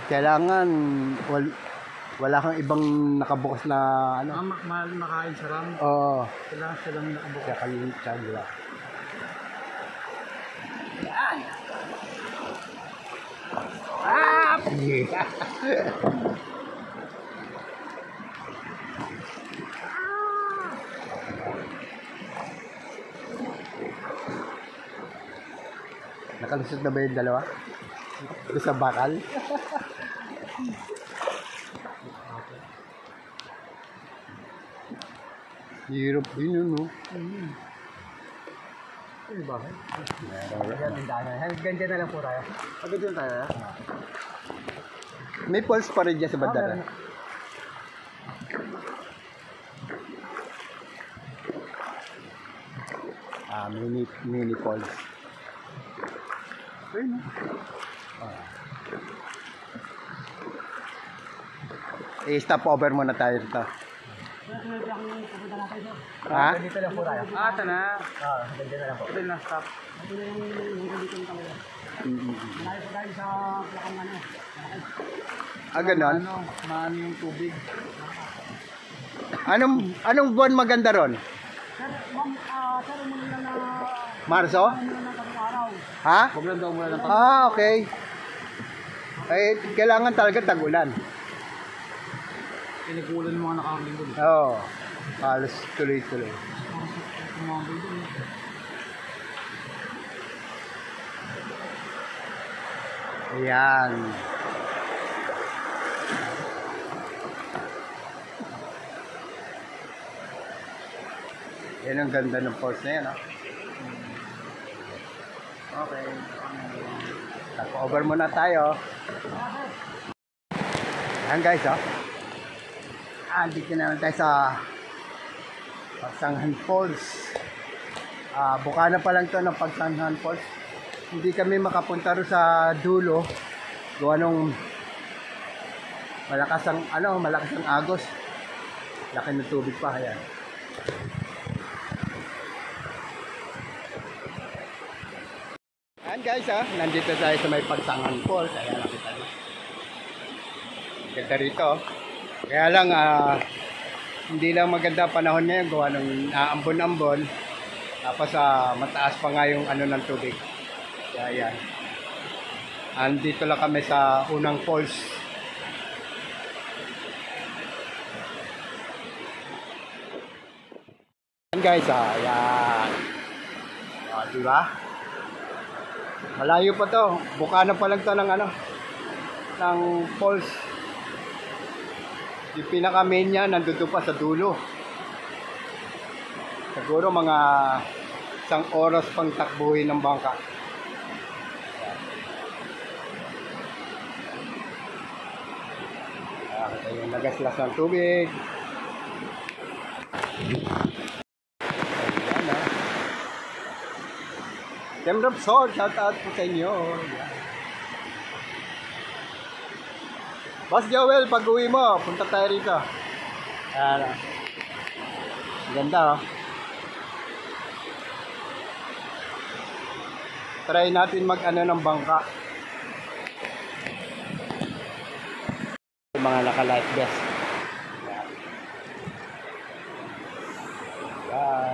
Kailangan wala kang ibang nakabukas na ano. Makain sa ram. Oo. Kailangan silang nakabukas. Kaya kayo chagla. Ah! Nakalusot na ba yung dalawa? Doon sa bakal? Hirap din yun, no? Ano ba? Meron. Ganyan na lang po tayo. Pagod yun tayo. May pulse pa rin dyan sa bandara. Mini pulse. Ayun, no? I-stop over muna tayo dito. Ha? Dito lang po tayo. Ito na. Ganyan na lang po. Ito na, stop. Malayo po tayo sa plakang ano. Ganon? Maano yung tubig. Anong buwan maganda ron? Sir, ma'am, sir, muna lang na... Marso? Muna lang kapag araw. Ha? Huwag lang daw muna lang. Okay. Eh, kailangan talaga tag-ulan. Pinikulan yung mga nakalinggo. Oo. Halos tuloy-tuloy. Ayan. Yan ang ganda ng pulse na yan, ha? Okay. Over muna tayo. Ayan guys, ha? Andito na naman tayo sa Pagsanghan Falls. Buka na pa lang to ng Pagsanghan Falls. Hindi kami makapunta ro sa dulo. Gawa nung malakas ang agos. Laki ng tubig pa, ayan. Ayan guys, nandito tayo sa may Pagsanghan Falls. Ayan, nakita nyo. Ganda rito. Kaya lang, hindi lang maganda panahon ngayon. Gawa ng ambon-ambon. Tapos mataas pa nga yung ano ng tubig. Kaya yan. Andito lang kami sa unang falls. Ayan guys, ayan. Diba? Malayo pa to. Buka na pa lang to ng ng falls. Yung pinaka main niya nandito pa sa dulo. Siguro mga 1 oras pang takbuhin ng bangka. Ito yung nagaslas ng tubig. Ayan, Temrop Sword, shout out po sa inyo. Ayan. Boss Joel, pag uwi mo, punta tayo rito. Ayan. Ganda, oh. Try natin mag-ano ng bangka. Yung mga naka-life vest. Ayan.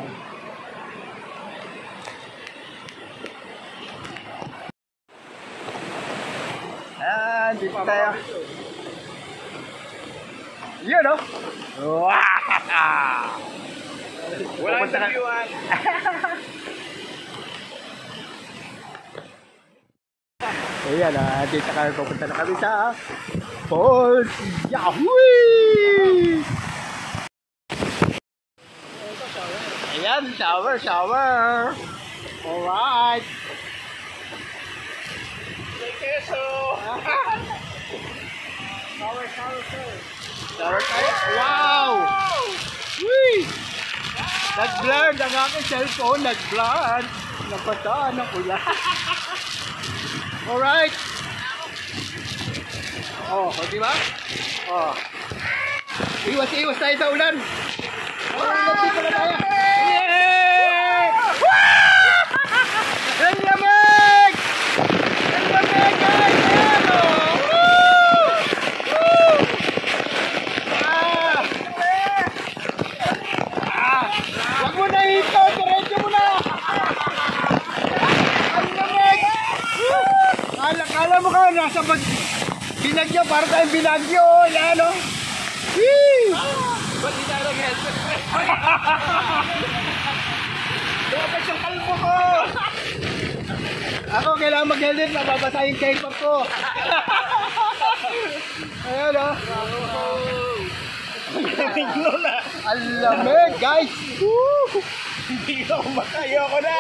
Ayan, dito tayo. Yun, no? Wow! Walang sabiwan. Ayan, dito kami pupunta na kami sa Falls. Yahoo! Ayan, shower. Alright. Shower tayo. Wow! Whee! Nag-blurred ang aking cellphone. Nag-blurred. Napataan ang ulan. Alright. Oh, diba? Oh. Iwas tayo sa ulan. Oh, nandito na tayo. Yeah! Ang lamig! Ang lamig, guys! Woo! nasa Binagyo, para tayong Binagyo. Yan, o. Whee! Ba't hindi tayo nag-helmet? Dapat yung kalbo ko. Ako, kailangan mag-helmet. Mababasa yung K-pop ko. Ayan, o. Ang lamig, guys. Woo! Hindi ko makayo ko na.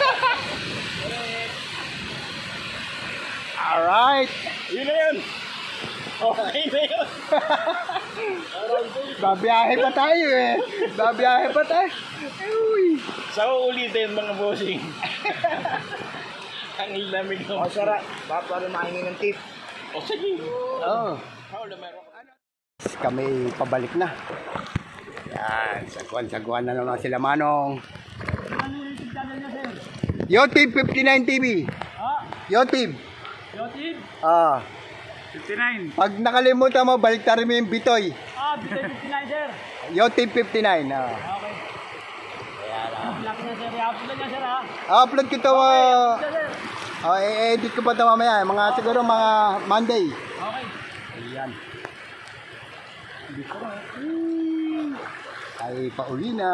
Alright. Yun na yun. Okay na yun. Babiyahe pa tayo eh. Babiyahe pa tayo. Uy. Sa uulitin mga bossing. Ang lamig ng... O, Sara, para maingin ng tip. O, sige. Oh. Kami pabalik na. Yan, sagwan na naman sila Manong. Yotib 59 TV. Yotib. Yotib? Ah. 59. Pag nakalimutan mo, balik tayo mo yung Bitoy. Bitoy 59, sir. Yotib 59. Ah. Okay. Laki na, sir. I-upload na, sir, ha? Upload ko ito. I-edit ko pa ito mamaya. Siguro mga Monday. Okay. Ayan. Ay, pauwi na.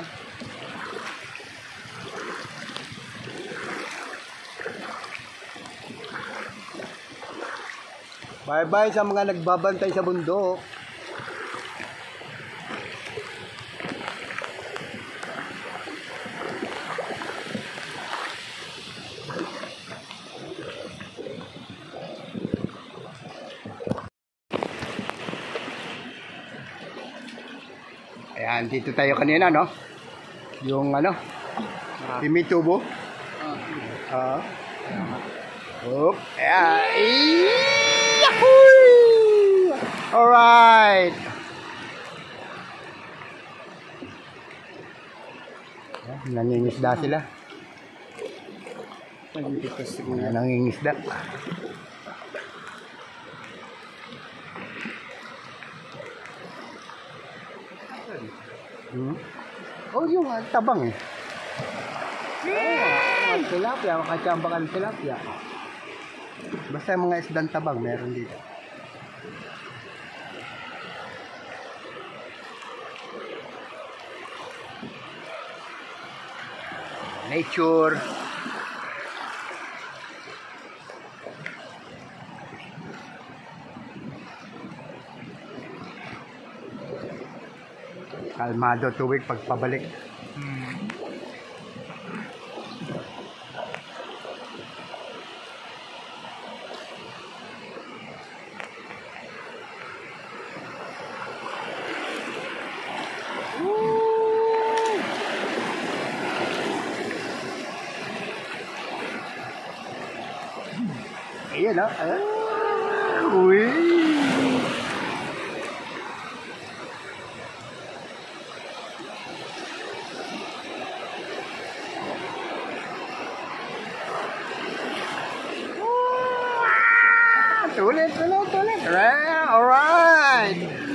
Bye-bye sa mga nagbabantay sa bundok. Ayan, dito tayo kanina, no? Yung ano? Pimitubo. Oop. Ayan. Yahoo! Alright. Nangingisda sila. Nangingisda. Oh, yung tabang eh. Tilapia, makachambakan tilapia. Basta yung mga isdang tabang meron dito. Nature. Kalmado tuwig pagpabalik. Ayan o. Uy. Tulit. Alright.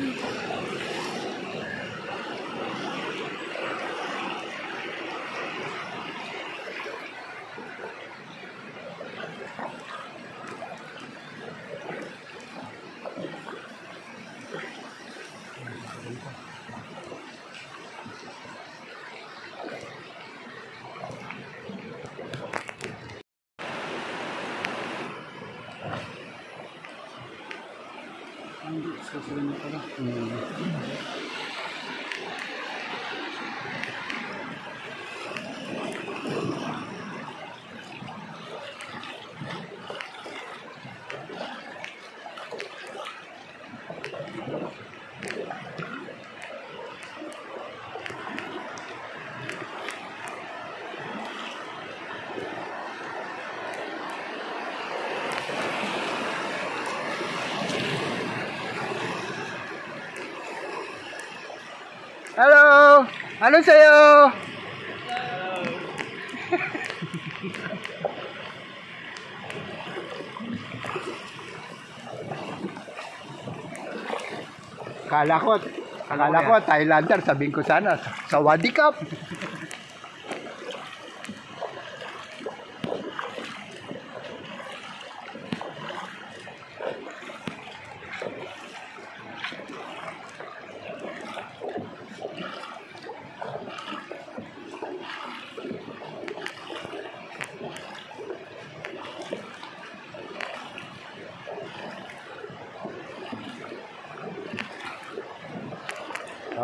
Halo, ano sa'yo? Kala ko Thailander, sabihin ko sana sa Wadi Cup.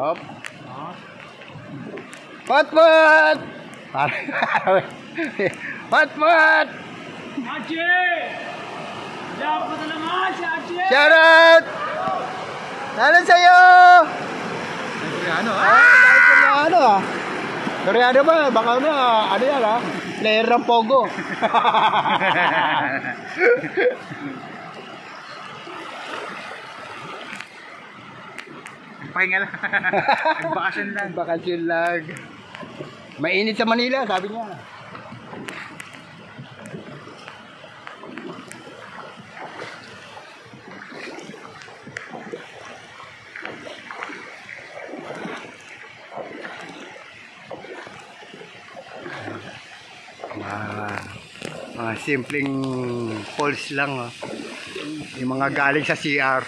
Hop. Pot! Pot! Ache! Dapat na naman si Ache! Shoutout! Ano sa'yo? Koreano Dahil Koreano ah. Koreano ba? Baka na, ano yan ah? Player ng Pogo. Pahinga lang. Nagbakasyon lang. Bakasyon lang. Mainit sa Manila, sabi niya. Mga simpleng falls lang oh. Yung mga galing sa CR.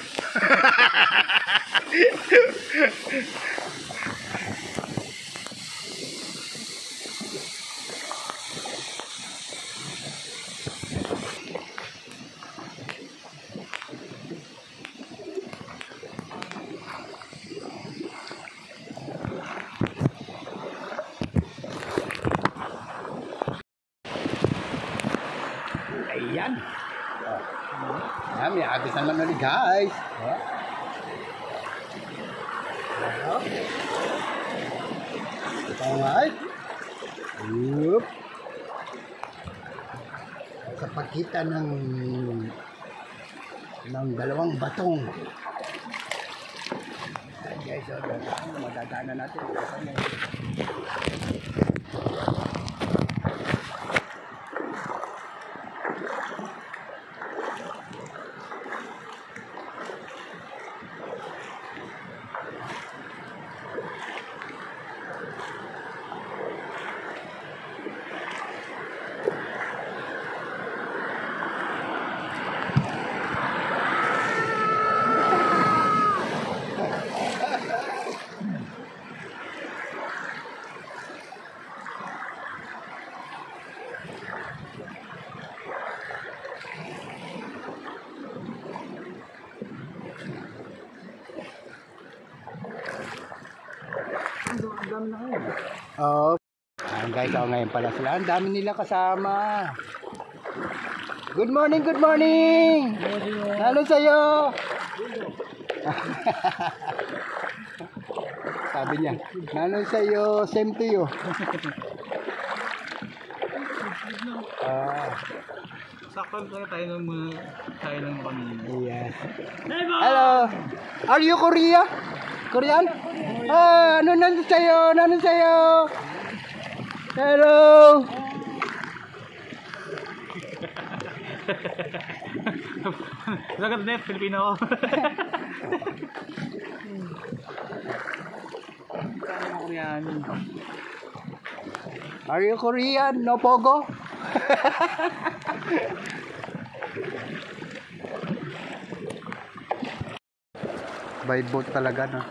Ayan. Ayan, may agos naman ulit guys. Alright. Yup. Sa pagitan ng dalawang batong. Ayan guys, madadaanan natin. Oh, ayan guys, ngayon pala sila. Ang dami nila kasama. Good morning, good morning. Halo sa'yo. Sabi niya, halo sa'yo, same to you. Sakto tayo ng mga tayo ng pamilya. Yes. Hello. Are you Korea? Korean? Ano nandun sa'yo? Nandun sa'yo? Hello. Sagat na, Filipino ako. Are you Korean? No pogo? By boat talaga no.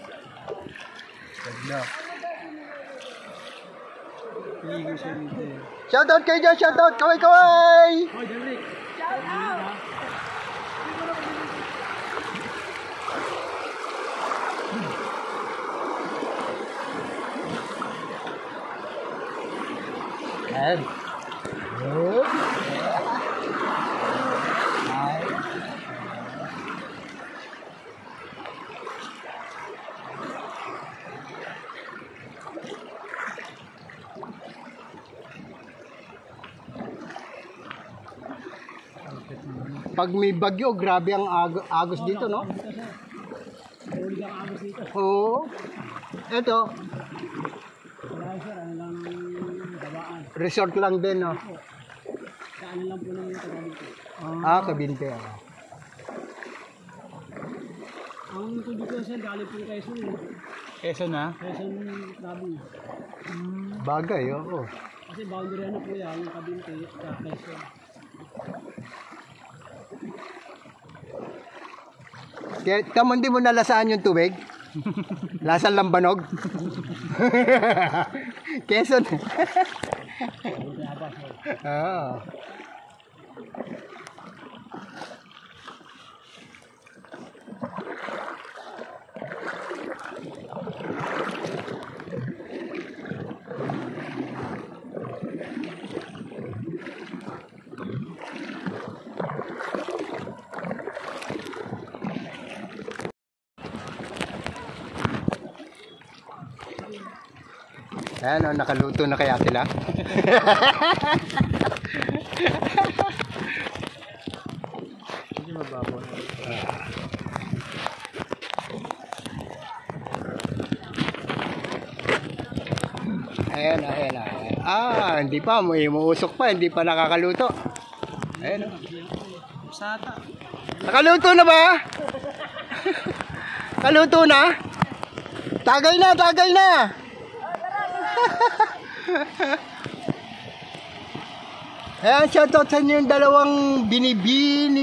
Shoutout kayo dyan, shoutout, kaway! And pag may bagyo, grabe ang agos dito, no? Oo. Ito. Resort lang din, no? Saan lang po namin ito. Kabinte. Ang tubig ko sa galing po Quezon. Quezon na? Quezon Labi. Bagay, oo. Kasi boundary ano po yan, yung Kabinte sa Quezon. Kaya tamo hindi mo nalasaan yung tubig? Lasang lambanog? Quezon. Oo. Ayan, oh, nakaluto na kaya sila. Hindi mababaw na. Ayan, ayan, ayan. Hindi pa. Umuusok pa. Hindi pa nakakaluto. Ayan, oh. Sata. Nakaluto na ba? Kaluto na? Tagay na, tagay na! Ayan, shoutout sa inyo yung dalawang binibini.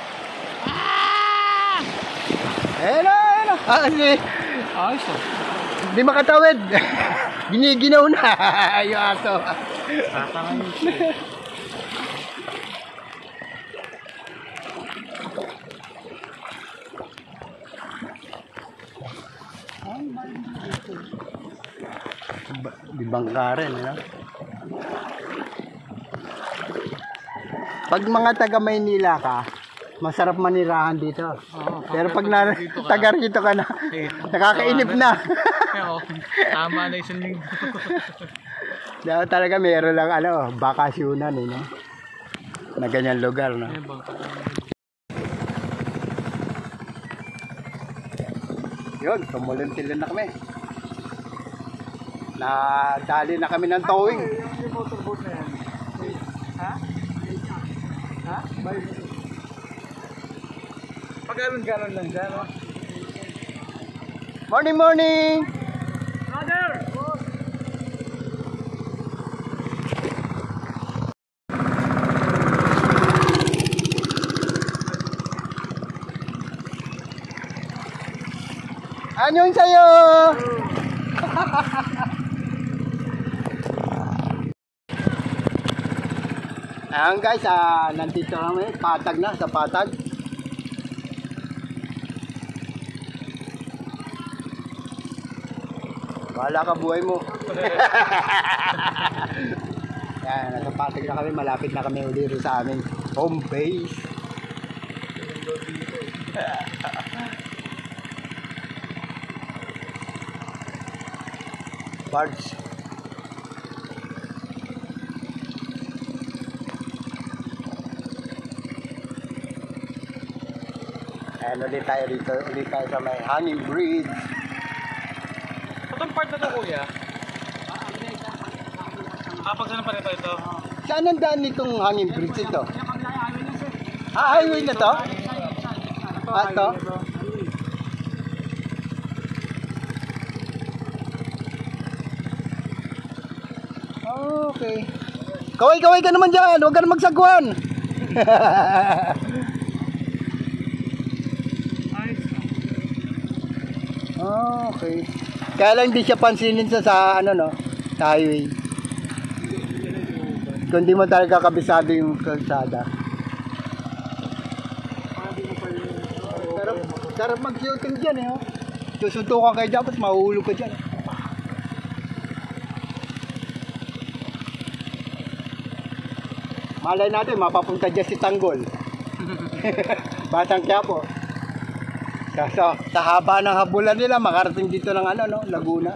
Ayan na, ayan na. Ayos oh. Hindi makatawid. Giniginaw na yung aso. Tatangay. Bibangka rin, you know? Pag mga taga Maynila ka, masarap manirahan dito. Pero pag taga rito ka na, nakakainip na. Tama na isang linggo. Dapat talaga meron lang bakasyonan, no? Na ganyan lugar, no? Yun, tumulintilin na kami. Nadali na kami ng towing. Yung motorboat na yan. Ha? Ha? Pag-ganon lang dyan, no? Morning, morning! Brother! Anyong sa'yo! Ayan guys, nandito kami, patag na, sa patag. Wala ka buhay mo. Ayan, nasa patag na kami, malapit na kami uli rin sa aming home base. Barge. Ayan, ulit tayo rito. Ulit tayo sa may hanging bridge. Itong part na to, kuya? Pag saan pa rin ito? Saan ang daan nitong hanging bridge ito? Highway na to? Ito? Okay. Kaway-kaway ka naman dyan. Huwag ka na magsagwan. Okay. Kaya lang hindi siya pansinin sa sa highway. Kung di mo talaga kabisado yung kalsada. Sarap mag-shooting dyan, eh. Susuntukan kayo dyan, tapos mahuhulog ka dyan. Malay natin, mapapunta dyan si Tanggol. Batang Quiapo. Sa haba ng habulan nila, makarating dito ng Laguna.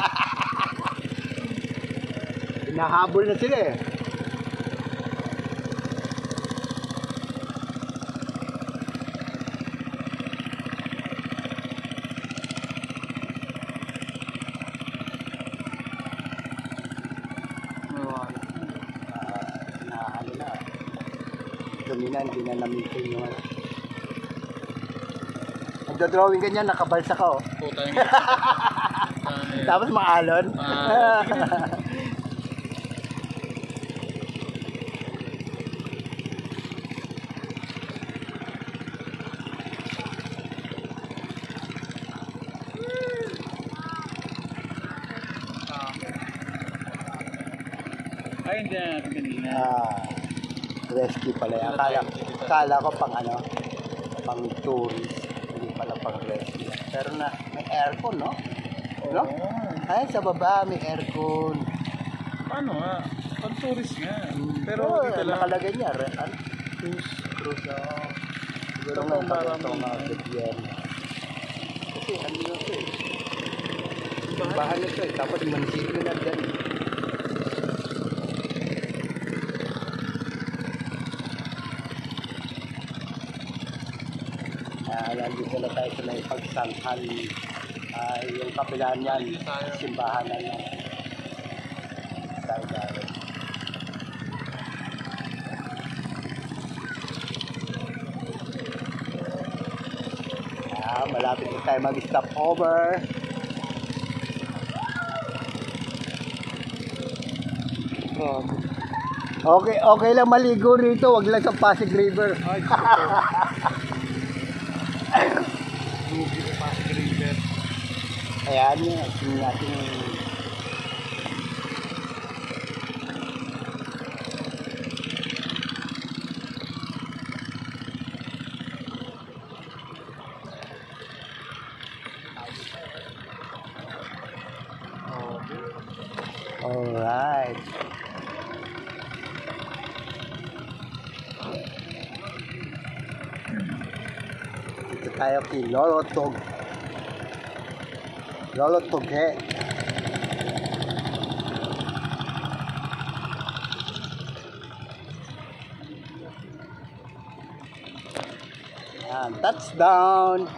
Nahabol na sila, eh. Dominan, hindi na namitin yung Nagdodrawing ganyan, nakabalsa ka, oh. Puta yung Tapos maalon. Ay, hindi na natin kanina. Rescue pala yan. Akala ko pang pang tourist. Hindi pala pang rescue. Pero may aircon, no? No? Ay, sa baba may aircon. Paano nga? Pang-tourist nga. Pero Oh, dito lang. nakalagay niya. Cruise. Siguro nga parang itong mga bigyan. Kasi ano yun ito, eh. Simbahan ito eh. Tapos munisipyo na dyan. Nandito na tayo sa may pagsangkal. Yung kapilaan yan, simbahan na yan. Tayo. Malapit na tayo mag-stop over. Okay lang maligo rito, wag lang sa Pasig River. Ayan yun, yung ating alright. Dito tayo kay Lolotog. Lolotog eh. And touchdown.